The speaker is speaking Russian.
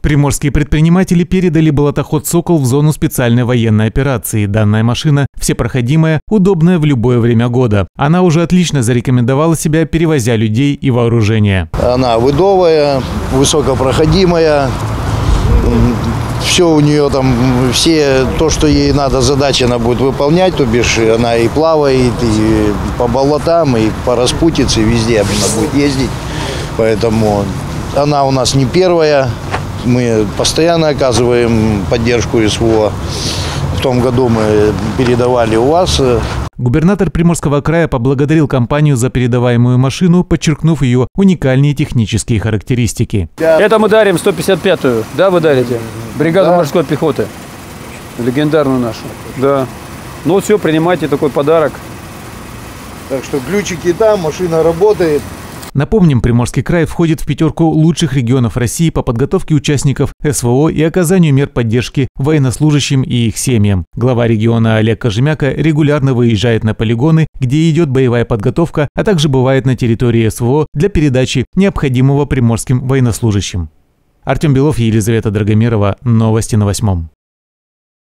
Приморские предприниматели передали болотоход «Сокол» в зону специальной военной операции. Данная машина всепроходимая, удобная в любое время года. Она уже отлично зарекомендовала себя, перевозя людей и вооружение. Она выдовая, высокопроходимая. Все у нее там, то, что ей надо, задачи она будет выполнять, то бишь она и плавает, и по болотам, и по распутице, везде она будет ездить. Поэтому она у нас не первая. Мы постоянно оказываем поддержку СВО. В том году мы передавали УАЗ. Губернатор Приморского края поблагодарил компанию за передаваемую машину, подчеркнув ее уникальные технические характеристики. Это мы дарим 155-ю, да, вы дарите? Бригаду морской пехоты. Легендарную нашу. Да. Ну все, принимайте такой подарок. Так что ключики там, машина работает. Напомним, Приморский край входит в пятерку лучших регионов России по подготовке участников СВО и оказанию мер поддержки военнослужащим и их семьям. Глава региона Олег Кожемяка регулярно выезжает на полигоны, где идет боевая подготовка, а также бывает на территории СВО для передачи необходимого приморским военнослужащим. Артем Белов и Елизавета Драгомирова. Новости на 8.